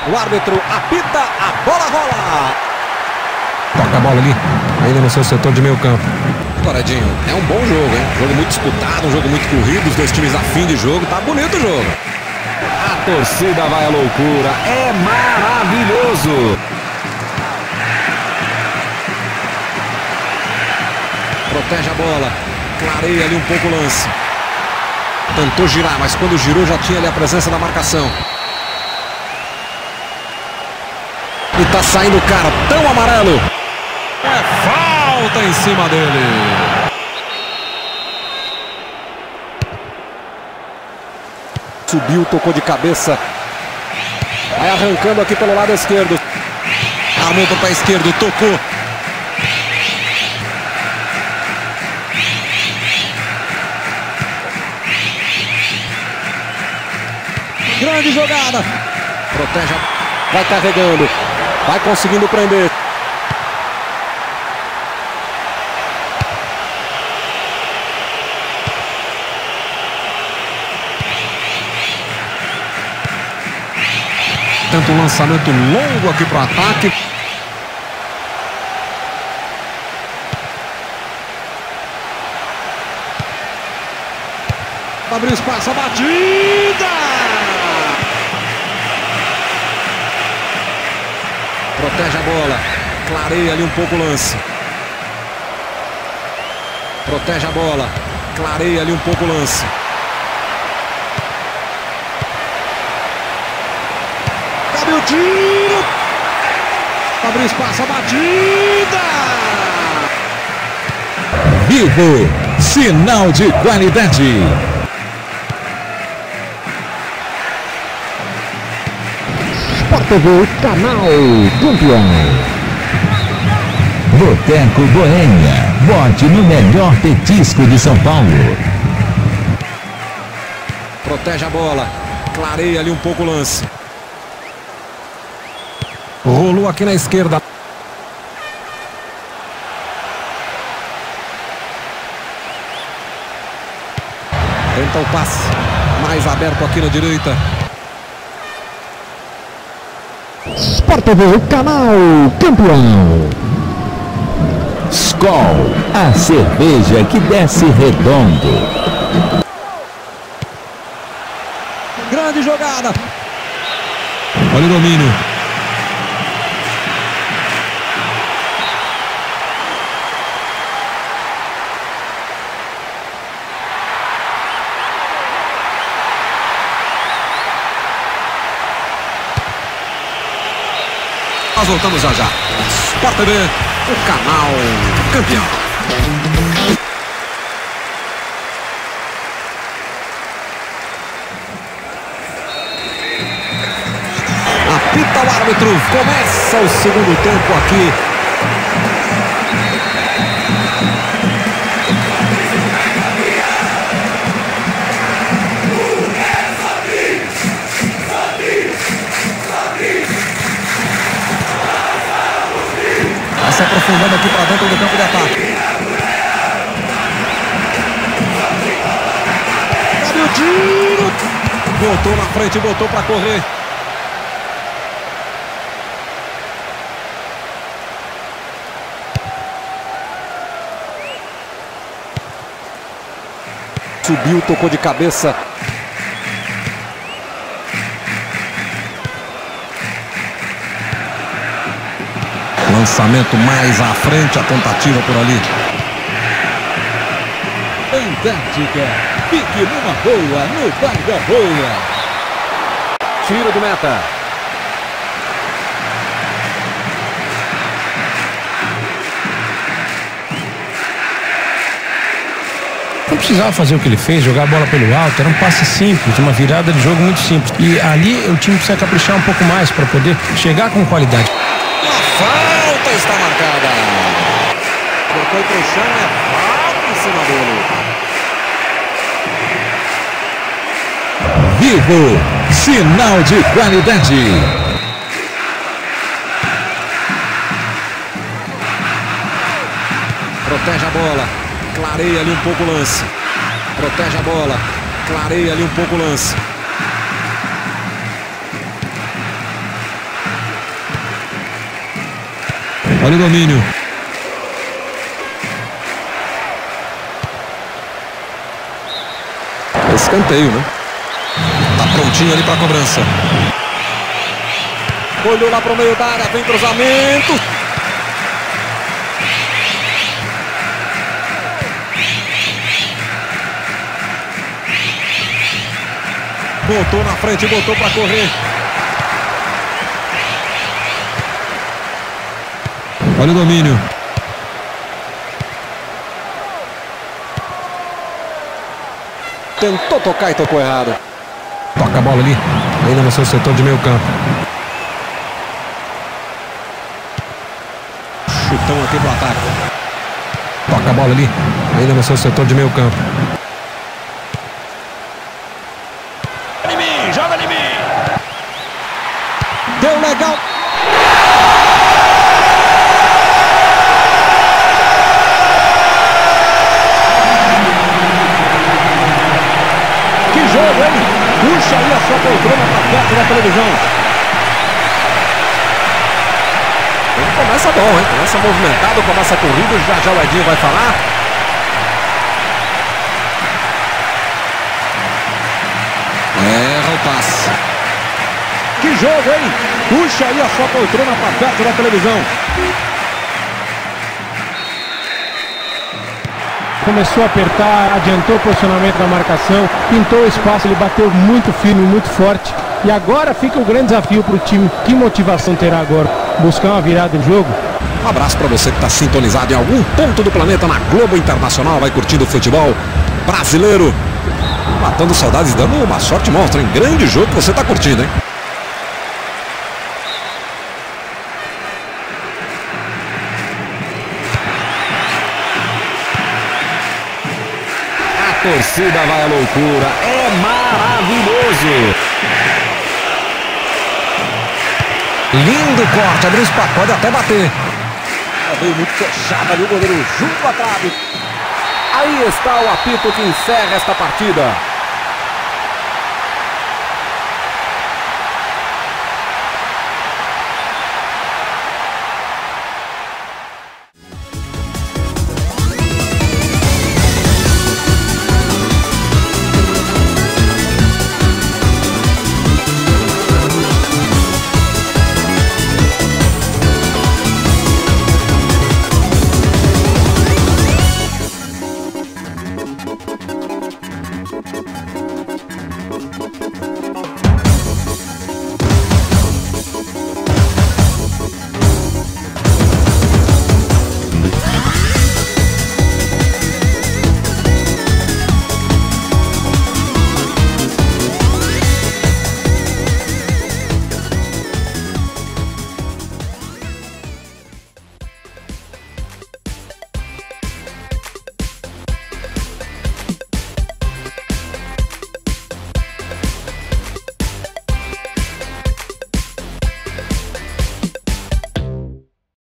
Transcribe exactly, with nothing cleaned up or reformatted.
O árbitro apita, a bola rola. Toca a bola ali, ainda no seu setor de meio campo. Agora, Edinho, é um bom jogo, hein? Jogo muito disputado, um jogo muito corrido, os dois times a fim de jogo, tá bonito o jogo. A torcida vai à loucura, é maravilhoso. Protege a bola, clareia ali um pouco o lance. Tentou girar, mas quando girou já tinha ali a presença da marcação. E tá saindo o cartão amarelo. É falta em cima dele. Subiu, tocou de cabeça. Vai arrancando aqui pelo lado esquerdo. Armou para o pé esquerdo, tocou. Grande jogada. Protege. Vai carregando. Vai conseguindo prender. Tenta um lançamento longo aqui para o ataque. Abriu espaço, a batida! Protege a bola. Clareia ali um pouco o lance. Protege a bola. Clareia ali um pouco o lance. Cabe o tiro. Abriu espaço, a batida. Vivo, sinal de qualidade. Sport T V, canal campeão. Boteco Boêmia, bote no melhor petisco de São Paulo. Protege a bola, clareia ali um pouco o lance. Rolou aqui na esquerda. Tenta o passe, mais aberto aqui na direita. Sport T V, canal campeão. Skol, a cerveja que desce redondo. Grande jogada. Olha o domínio. Nós voltamos já já. Sport T V, o canal campeão. Apita o árbitro. Começa o segundo tempo aqui. Se aprofundando aqui para dentro do campo de ataque. Cabe o tiro. Botou na frente, botou para correr. Subiu, tocou de cabeça. Lançamento mais à frente, a tentativa por ali. Antártica, fique numa boa, no bar da boa. Tiro do meta. Não precisava fazer o que ele fez, jogar a bola pelo alto, era um passe simples, uma virada de jogo muito simples. E ali o time precisa caprichar um pouco mais para poder chegar com qualidade. A falta está marcada. Foi pro chão, é falta em cima dele. Vivo, sinal de qualidade. Protege a bola, clareia ali um pouco o lance. Protege a bola, clareia ali um pouco o lance. Olha o domínio. Escanteio, né? Tá prontinho ali pra cobrança. Olhou lá pro meio da área, vem cruzamento. Botou na frente, botou pra correr. Olha o domínio. Tentou tocar e tocou errado. Toca a bola ali, ainda no seu setor de meio campo. Chutão aqui pro ataque. Toca a bola ali, ainda no seu setor de meio campo. Joga em mim, joga em mim. Deu legal. Que jogo, hein? Puxa aí a sua poltrona pra perto da televisão. Começa bom, hein? Começa movimentado, começa corrido, já já o Edinho vai falar. Erra o passe. Que jogo, hein? Puxa aí a sua poltrona pra perto da televisão. Começou a apertar, adiantou o posicionamento da marcação, pintou o espaço, ele bateu muito firme, muito forte. E agora fica o grande desafio para o time. Que motivação terá agora? Buscar uma virada de jogo? Um abraço para você que está sintonizado em algum ponto do planeta na Globo Internacional, vai curtindo o futebol brasileiro. Matando saudades, dando uma sorte monstra, hein? Grande jogo que você está curtindo, hein? A torcida vai à loucura, é maravilhoso. Lindo corte, abriu espaço, pode até bater. Veio muito fechado ali o goleiro junto à trave. Aí está o apito que encerra esta partida.